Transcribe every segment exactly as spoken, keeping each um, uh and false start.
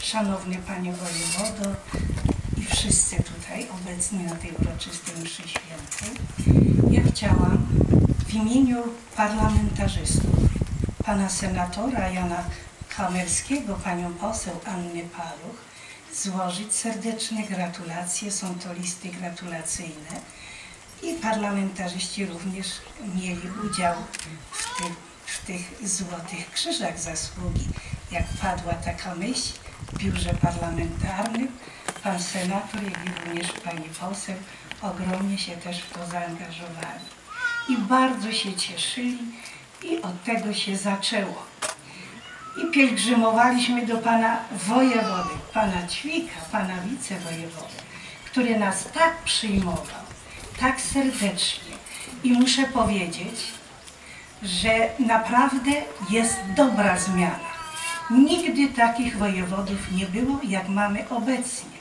Szanowny Panie Wojewodo i wszyscy tutaj obecni na tej uroczystej mszy świętej, ja chciałam w imieniu parlamentarzystów, pana senatora Jana Hamerskiego, panią poseł Anny Paluch, złożyć serdeczne gratulacje. Są to listy gratulacyjne i parlamentarzyści również mieli udział w tych, w tych złotych krzyżach zasługi. Jak padła taka myśl w biurze parlamentarnym, pan senator, jak i również pani poseł ogromnie się też w to zaangażowali. I bardzo się cieszyli i od tego się zaczęło. I pielgrzymowaliśmy do pana wojewody, pana Ćwika, pana wicewojewody, który nas tak przyjmował, tak serdecznie. I muszę powiedzieć, że naprawdę jest dobra zmiana. Nigdy takich wojewodów nie było, jak mamy obecnie.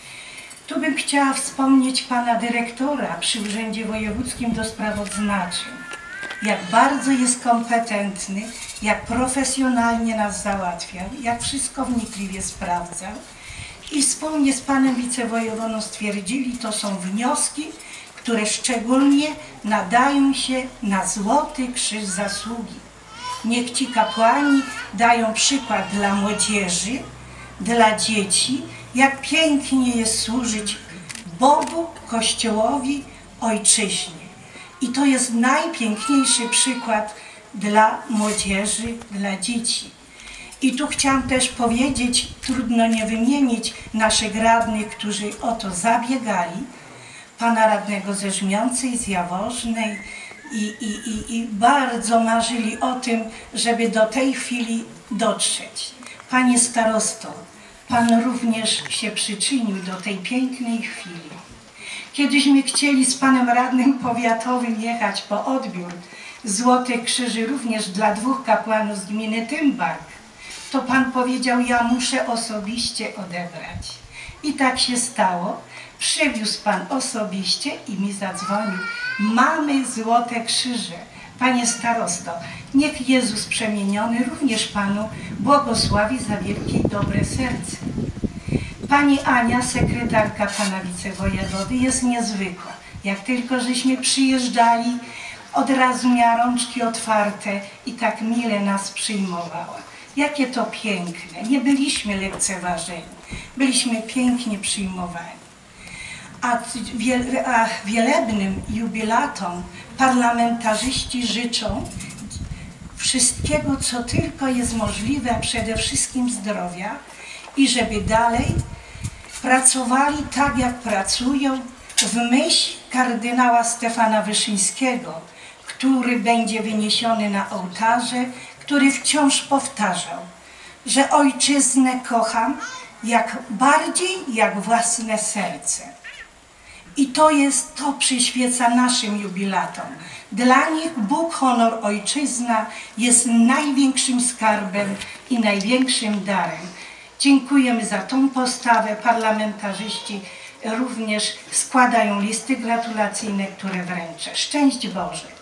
Tu bym chciała wspomnieć pana dyrektora przy Urzędzie Wojewódzkim do Spraw Odznaczeń. Jak bardzo jest kompetentny, jak profesjonalnie nas załatwiał, jak wszystko wnikliwie sprawdzał. I wspólnie z panem wicewojewodą stwierdzili, to są wnioski, które szczególnie nadają się na Złoty Krzyż Zasługi. Niech ci kapłani dają przykład dla młodzieży, dla dzieci, jak pięknie jest służyć Bogu, Kościołowi, Ojczyźnie. I to jest najpiękniejszy przykład dla młodzieży, dla dzieci. I tu chciałam też powiedzieć, trudno nie wymienić naszych radnych, którzy o to zabiegali, pana radnego ze Żmiącej, z Jaworznej i, i, i, i bardzo marzyli o tym, żeby do tej chwili dotrzeć. Panie starosto, pan również się przyczynił do tej pięknej chwili. Kiedyśmy chcieli z panem radnym powiatowym jechać po odbiór Złotych Krzyży również dla dwóch kapłanów z gminy Tymbark. To pan powiedział, ja muszę osobiście odebrać. I tak się stało. Przywiózł pan osobiście i mi zadzwonił. Mamy Złote Krzyże. Panie starosto, niech Jezus przemieniony również panu błogosławi za wielkie i dobre serce. Pani Ania, sekretarka pana wicewojewody, jest niezwykła. Jak tylko żeśmy przyjeżdżali, od razu miała rączki otwarte i tak mile nas przyjmowała. Jakie to piękne. Nie byliśmy lekceważeni. Byliśmy pięknie przyjmowani. A, wiele, a wielebnym jubilatom parlamentarzyści życzą wszystkiego, co tylko jest możliwe, a przede wszystkim zdrowia i żeby dalej pracowali tak, jak pracują, w myśl kardynała Stefana Wyszyńskiego, który będzie wyniesiony na ołtarze, który wciąż powtarzał, że ojczyznę kocham jak bardziej jak własne serce. I to jest, to przyświeca naszym jubilatom. Dla nich Bóg, honor, ojczyzna jest największym skarbem i największym darem. Dziękujemy za tą postawę. Parlamentarzyści również składają listy gratulacyjne, które wręczę. Szczęść Boże!